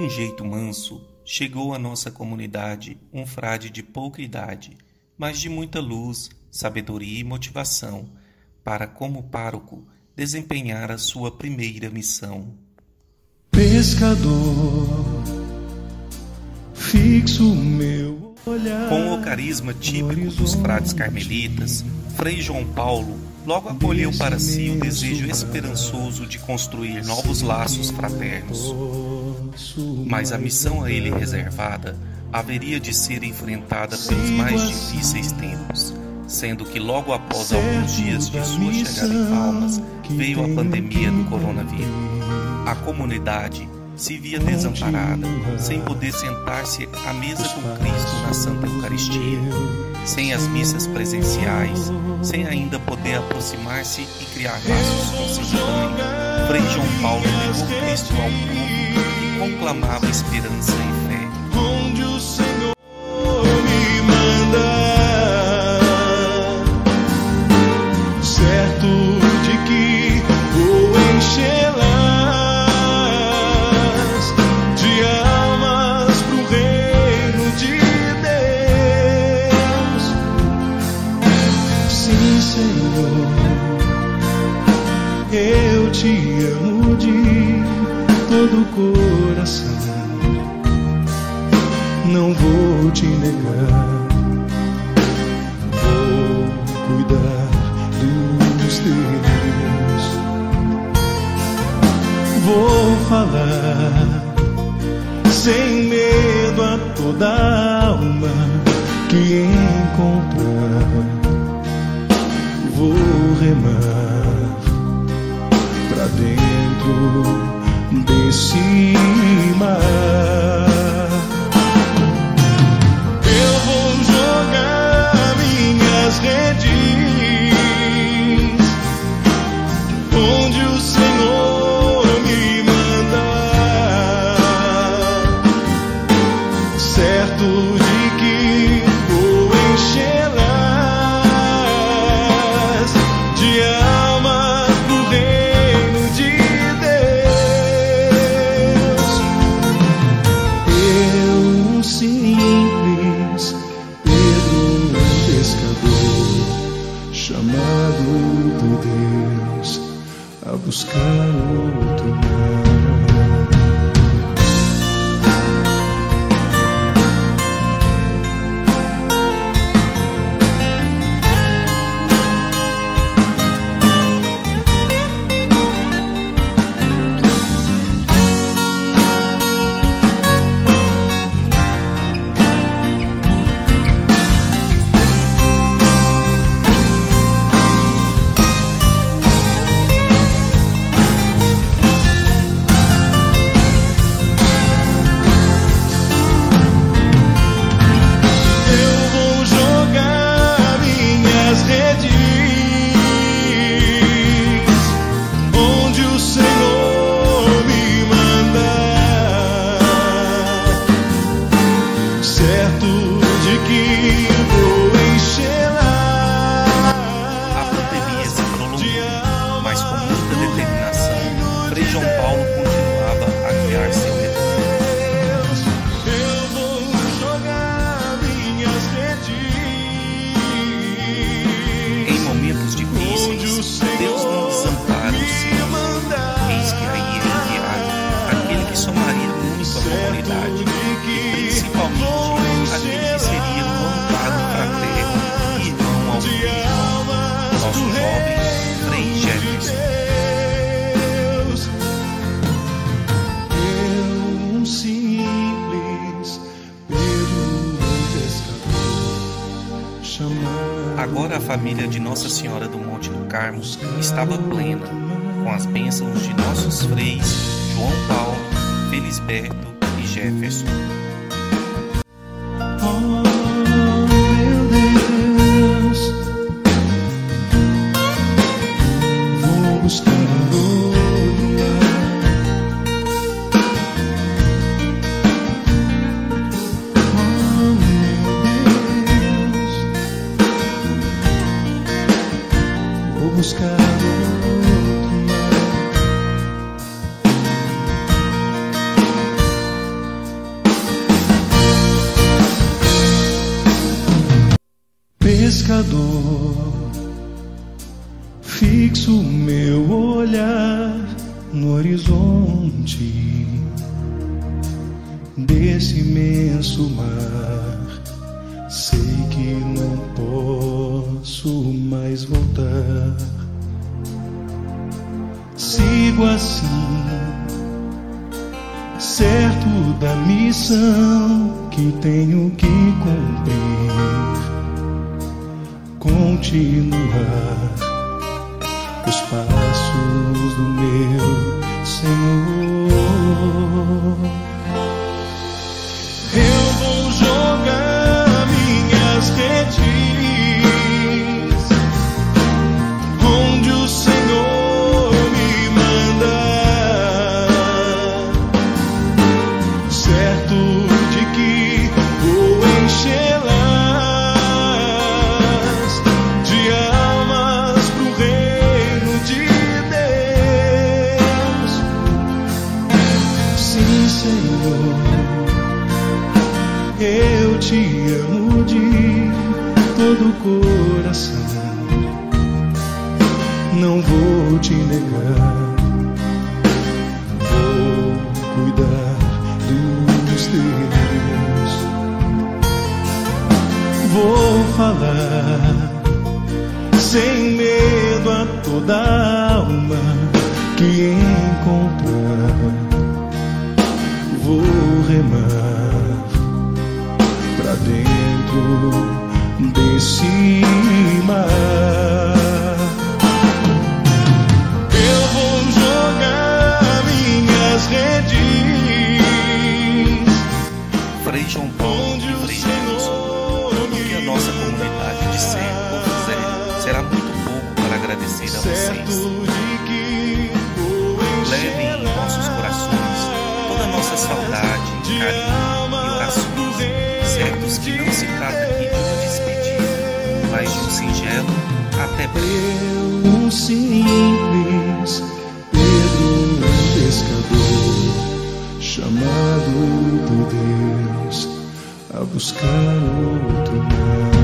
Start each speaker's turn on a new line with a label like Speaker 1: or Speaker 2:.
Speaker 1: um jeito manso, chegou à nossa comunidade um frade de pouca idade, mas de muita luz, sabedoria e motivação, para, como pároco, desempenhar a sua primeira missão.
Speaker 2: Pescador, fixo meu olhar.
Speaker 1: Com o carisma típico dos frades carmelitas, Frei João Paulo logo acolheu para si o desejo esperançoso de construir novos laços fraternos. Mas a missão a ele reservada haveria de ser enfrentada pelos mais difíceis tempos, sendo que logo após alguns dias de sua chegada em Palmas, veio a pandemia do coronavírus. A comunidade se via desamparada, sem poder sentar-se à mesa com Cristo na Santa Eucaristia, sem as missas presenciais, sem ainda poder aproximar-se e criar laços com seu mãe. Frei João Paulo levou Cristo ao povo e conclamava esperança e fé.
Speaker 2: Onde o Senhor me manda, certo de que vou enchê-las de almas pro reino de Deus. Sim, Senhor, eu te amo de todo o coração. Não vou te negar, vou cuidar dos teus. Vou falar sem medo a toda alma que encontrar. Vou remar pra dentro desse mar. Redes onde o Senhor me manda, certo de que vou enchê-las de almas pro reino de Deus. Eu, um simples Pedro, pescador, chamado por Deus a buscar outro mar.
Speaker 1: Agora a família de Nossa Senhora do Monte do Carmo estava plena, com as bênçãos de nossos freis João Paulo, Felisberto e Jefferson.
Speaker 2: Buscar outro mar. fixo meu olhar no horizonte desse imenso mar. Sei que não posso mais voltar. Sigo assim, certo da missão que tenho que cumprir, continuar os passos do meu Senhor. Eu vou jogar minhas redes onde o Senhor me mandar, certo de que vou enchê-las de almas pro reino de Deus. Sim, Senhor, eu te amo de todo o coração. Não vou te negar, vou cuidar dos teus. Vou falar sem medo a toda alma que encontrar. Vou remar pra dentro desse mar. Eu vou jogar minhas redes.
Speaker 1: Frei João Paulo e Frei Gilson, tudo que a nossa comunidade disser ou fizer será muito pouco para agradecer a vocês. Levem em nossos corações toda a nossa saudade, carinho e orações, certos que não se trata aqui de uma despedida, mas de um singelo até breve.
Speaker 2: Um simples Pedro, um pescador, chamado por Deus a buscar outro mar.